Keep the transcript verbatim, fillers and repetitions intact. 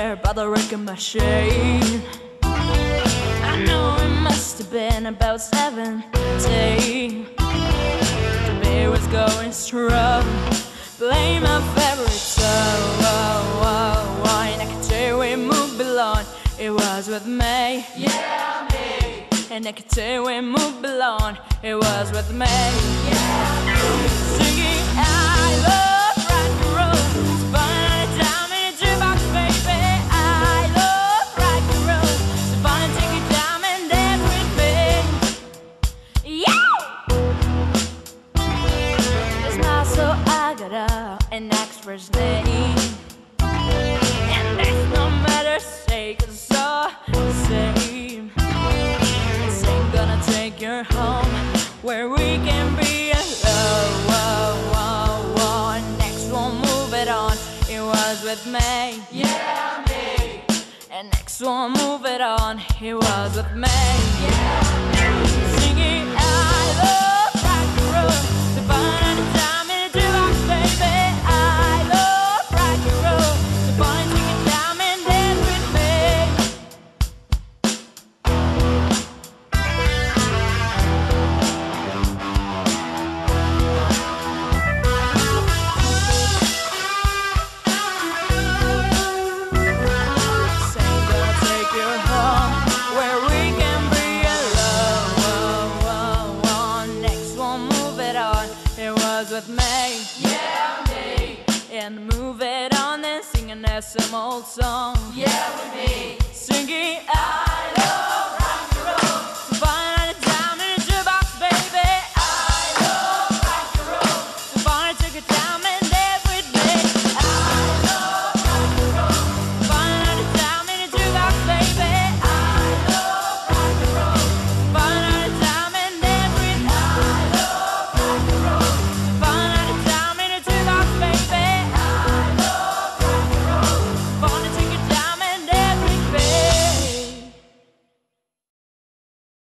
there by the wrecking machine. I know it must have been about seventeen. The beer was going strong, playing my favorite song. And I could tell we moved along, it was with me. Yeah, me. And I could tell we moved along, it was with me. Yeah, me. Singing I love rock and roll, it's fun anytime in a jukebox, baby. I love rock and roll, it's fun to take your time and dance with me. Yeah! It's not so I got up and asked for his name. And that's no matter, say, 'cause it's all the same. This ain't gonna take you home where we can be alone. Whoa, whoa, whoa. Next one, move it on, it was with me. Yeah, me. And next one, move it on, it was with me. Yeah, me. Singing I love rock and roll, the fun anytime in a jukebox, baby. I love rock and roll, the fun to take your time and dance with me. With me, yeah, me. And move it on and singing that same old song, yeah, with me. Singing I